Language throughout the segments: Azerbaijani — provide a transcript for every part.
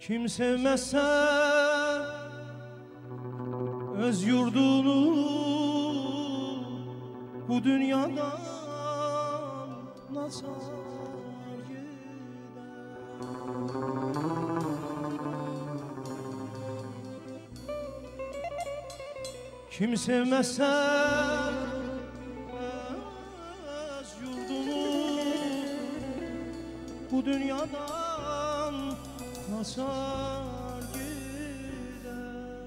Kim sevmezse öz yurdunu bu dünyadan nasıl gider? Kim sevmezse öz yurdunu bu dünyadan nasıl gider?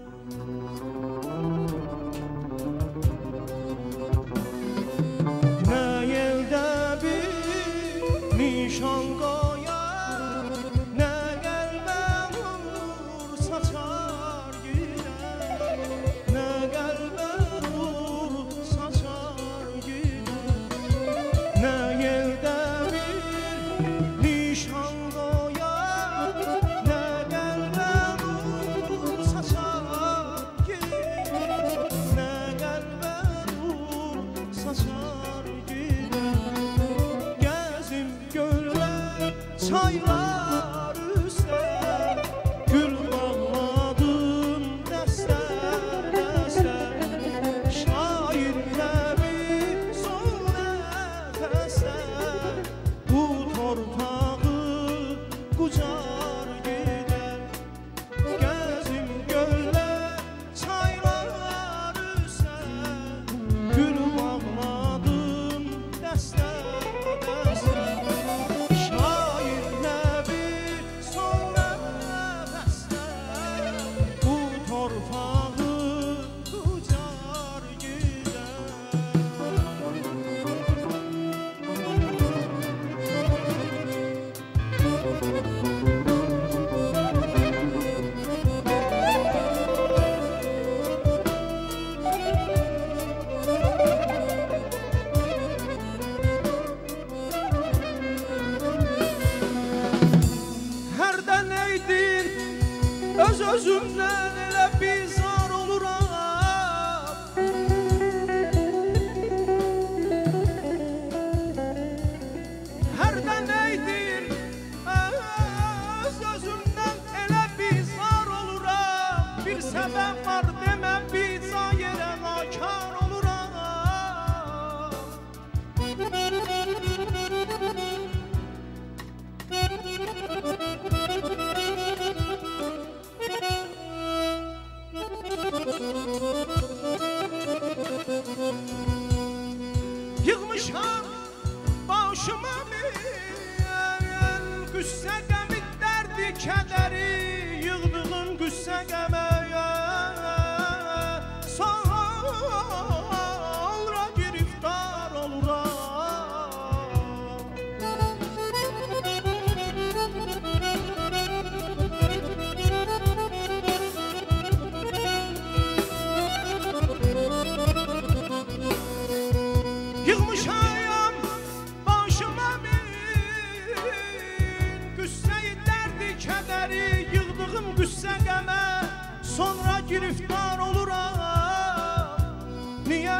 Ne elde bir nişan koyar, ne gelme vurur saçar gider, ne gelme vurur saçar gider, ne elde bir nişan koyar, ne gelme vurur saçar gider, ne gelme vurur saçar gider. Gezim göller, çaylar üstə, gül bağladım dəstə dəstə. Şair nəbi son nəfəsdə bu torpağı qucar gedər. Gezim göller, çaylar üstə, gül bağladım dəstə dəstə. Şair nəbi son nəfəsdə bu torpağı qucar gedər. Hərdən eydin öz-özümdən elə bizar oluram. Hərdən eydin öz-özümdən elə bizar oluram. Bir səbəb var deməm, bica yerə nakar oluram. Yığmışam başıma bir qüssə qəmi dərdi kədəri, yığdığım qüssə qəməyə sonra giriftar oluram. Yığmışam başıma bir qüssə-i dərdi kədəri, yığdığım qüssə qəmə sonra giriftar oluram. Niyə?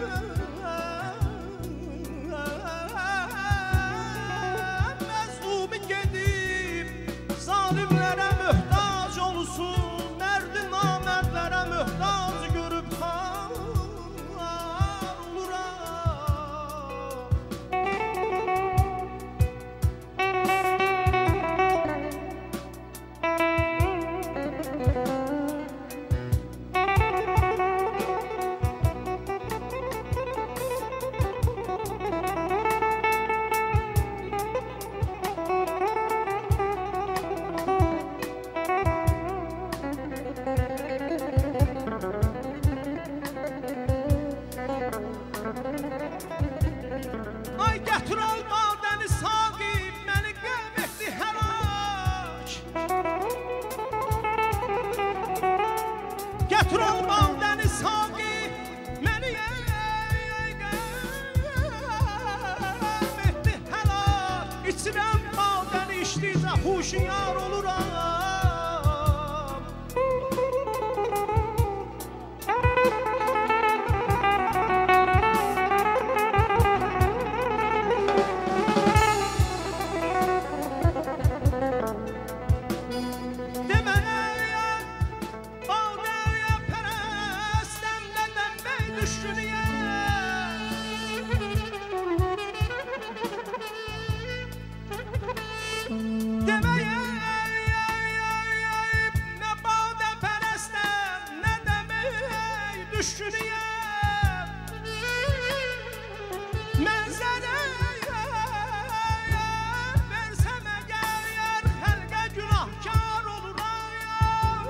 Məzlumi gedib zalimlərə möhtac olsun, mərdi namərdlərə möhtac görüb xar oluram. Ay gətir al badəni saqib, məni qəm etdi həlak. Gətir al badəni saqib, məni qəm etdi həlak. İçirəm badəni içdikcə huşyar oluram. Dem düşkünüyəm deməyəm nə badə pərəstəm nə demək düşkünüyəm mənzərəyə versəm əgər xəlqə günahkar oluram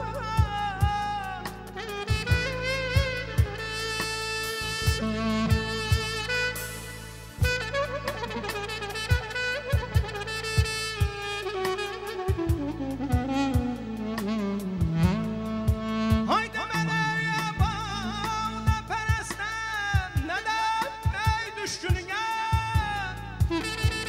haydi mənə badə pərəstəm nə demək düşkünüyəm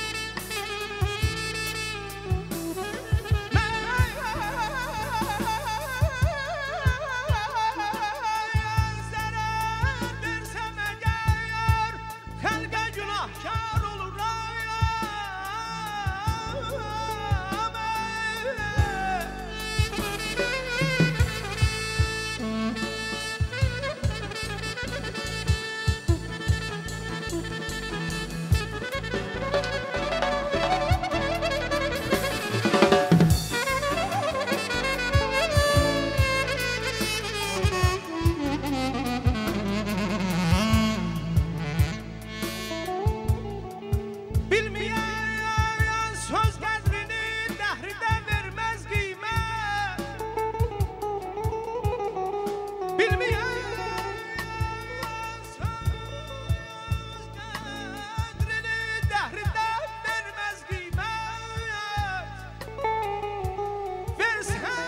bilməyən söz qədrini dəhridə verməz qiymət bilməyən söz qədrini dəhridə verməz qiymət versə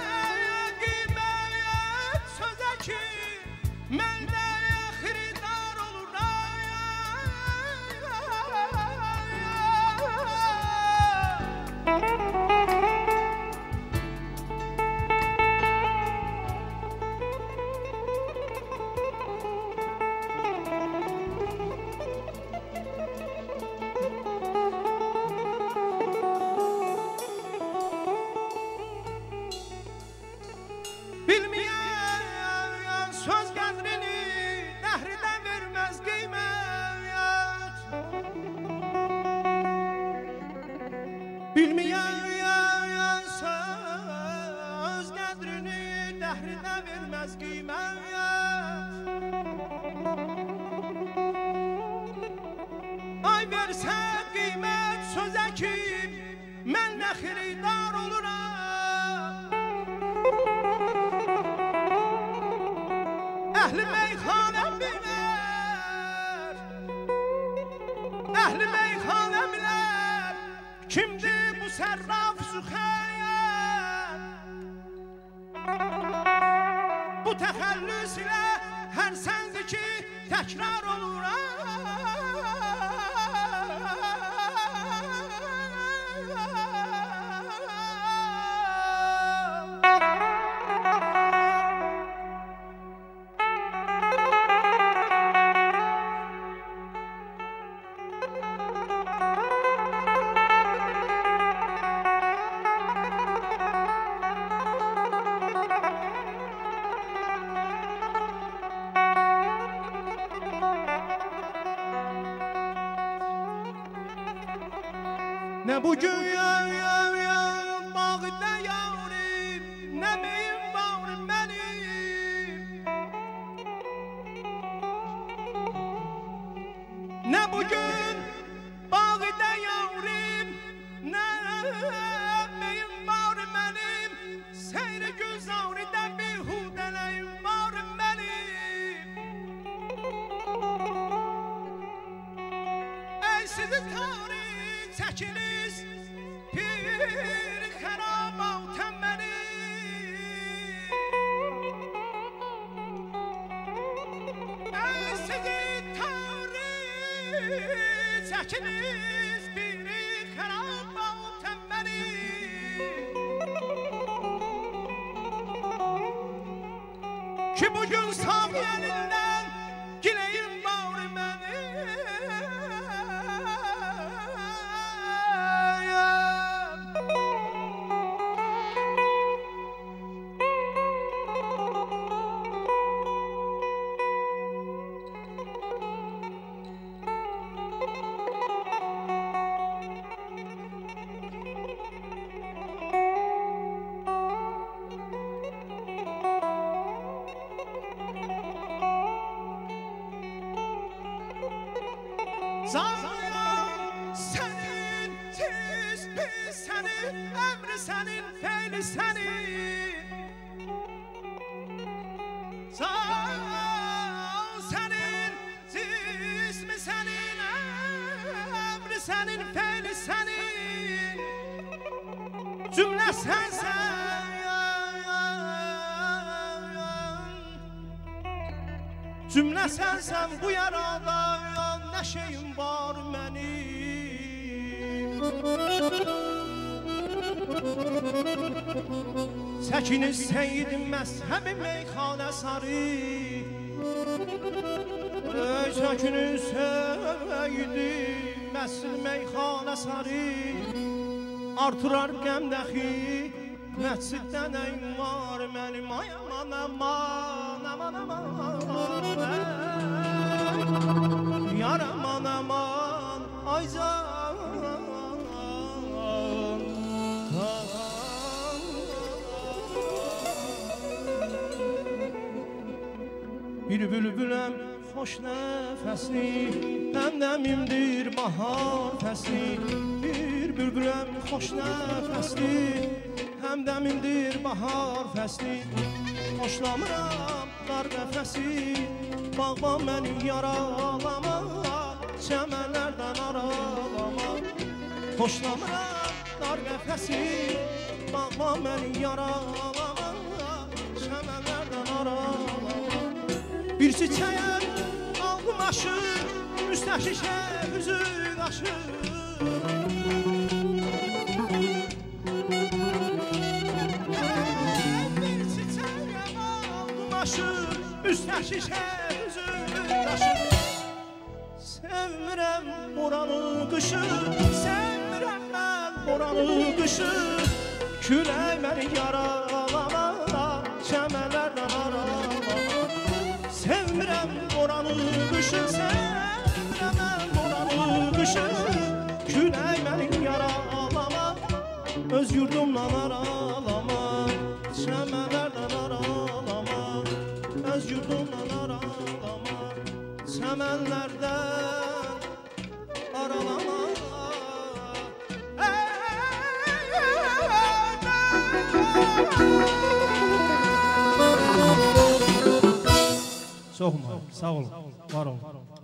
qiymət sözə ki mən də xaridar oluram bilməyən söz qədrini dəhridən verməz qiymət bilməyən söz qədrini dəhridən verməz qiymət ay versə qiymət sözə ki mən də xaridar oluram əhli meyxanə bilər əhli meyxanə bilər kimdir bu sərraf süxəyən bu təxəllüs ilə hər səndi ki təkrar nə bugün bağda yarim nə meyim var mənim nə bugün bağda yarim nə meyim var mənim seyri güzaridə bihudələyim var mənim ey sizi tarih çəkiniz bir xərabatəm mənim ey sizi tarih çəkiniz bir xərabatəm mənim ki bugün sağ elindən giləyim var mənim Zalim senin, siz biz senin, emri senin, feyli senin. Zalim senin, siz mi senin, emri senin, feyli senin. Cümle sensen, cümle sensen bu yarada. Ne şeyim var benim. Səkiniz seyyidim məzhəbi meyxanə sarı. Səkiniz seyyidim məzhəbi meyxanə sarı. Artırar qəmdəxi məsciddən əyim var mənim. Ay aman aman aman aman yar aman aman ay can. Bir bülbüləm xoş nəfəsli, həmdəmimdir bahar fəsli. Bir bülbüləm xoş nəfəsli, həmdəmimdir bahar fəsli. Xoşlamıram dar nəfəsi, bağban məni yaralama, çəmənlərdən aralama. Xoşlamıram dar nəfəsi, bağban məni yaralama, çəmənlərdən aralama. Bir çiçəyə aldım aşır, üstə şişə üzü qaşır. Bir çiçəyə aldım aşır, üstə şişə üzü qaşır. Sevmirəm boranı qışı, sevmirəm mən boranı qışı. Külək məni yaralama, çəmənlərdən aralama. Sevmirəm boranı qışı, sevmirəm mən boranı qışı. Külək məni yaralama, öz yurdumdan aralama, çəmənlərdən aralama, öz yurdumdan aralama, çəmənlərdən aralama. Sağ olun, var olun.